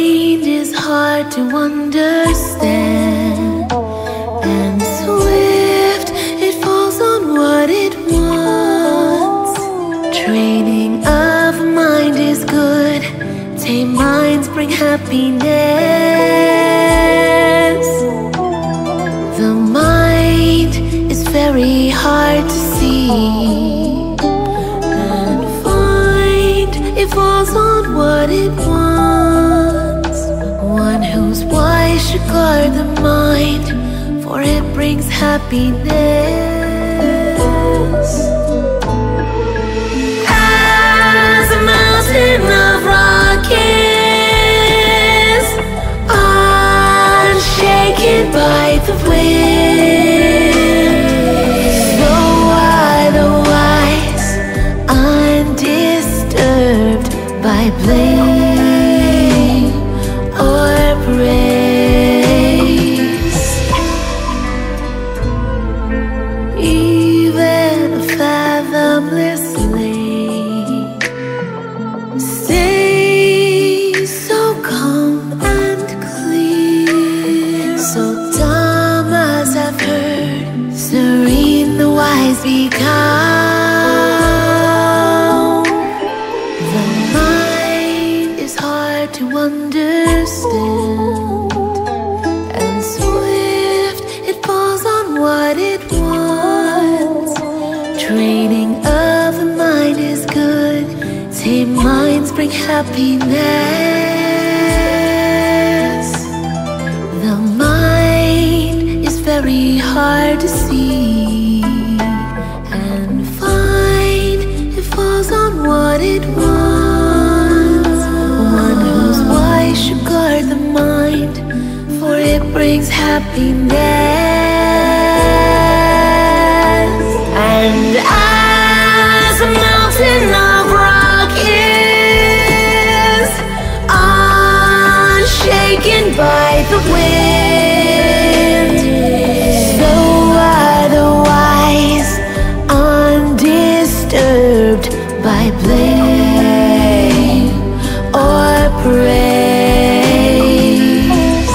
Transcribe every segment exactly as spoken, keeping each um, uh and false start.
mind is hard to understand, and swift it falls on what it wants. Training of mind is good, tame minds bring happiness. The mind is very hard to see, and find it falls on what it wants. One who's wise should guard the mind, for it brings happiness. As a mountain of rock is unshaken by the wind, so are the wise undisturbed by blame or praise. Even a fathomless lake stays so calm and clear. So dumb as I've heard, serene the wise become. The mind is hard to understand, and swift it falls on what it wants. Training of the mind is good, tame minds bring happiness. The mind is very hard to see, and find it falls on what it wants. One who's wise should guard the mind, for it brings happiness. And as a mountain of rock is unshaken by the wind, so are the wise undisturbed by blame or praise.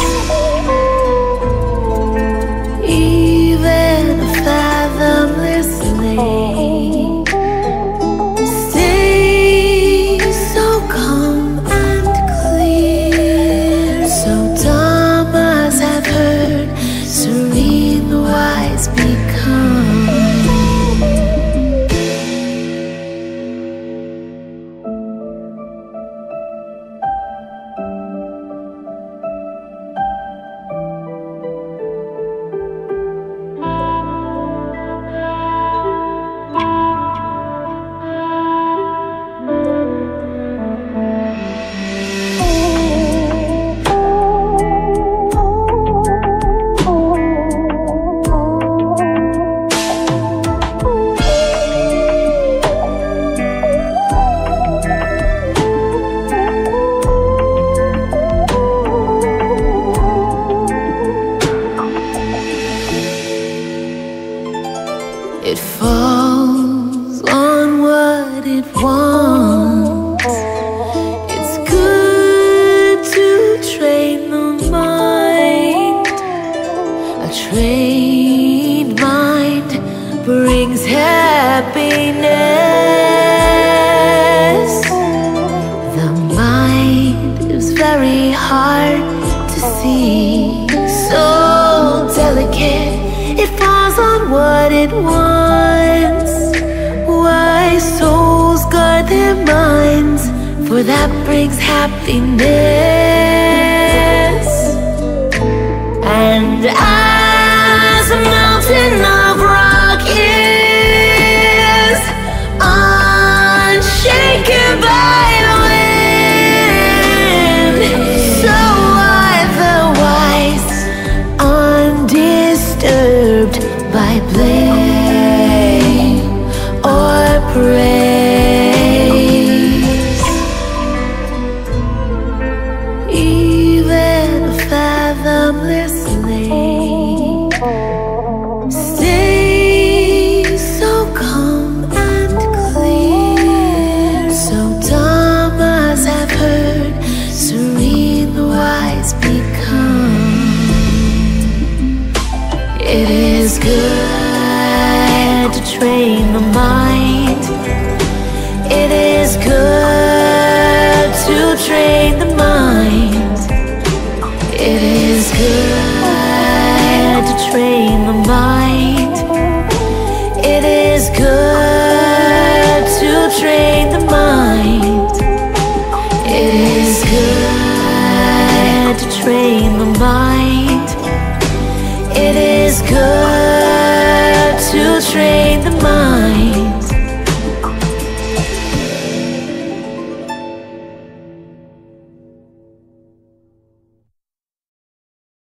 Even a fathomless lake stays so calm and clear. So dumb as I've heard, serene the wise become. It falls on what it wants. It's good to train the mind. A trained mind brings happiness. The mind is very hard to see, so delicate, it falls on what it wants. Wise souls guard their minds, for that brings happiness. And as a mountain of rock is unshaken by the wind, so are the wise undisturbed by blame or praise. It is good to train the mind. It is good to train the mind. It is good to train the mind. It is good to train the mind. It is good to train the mind.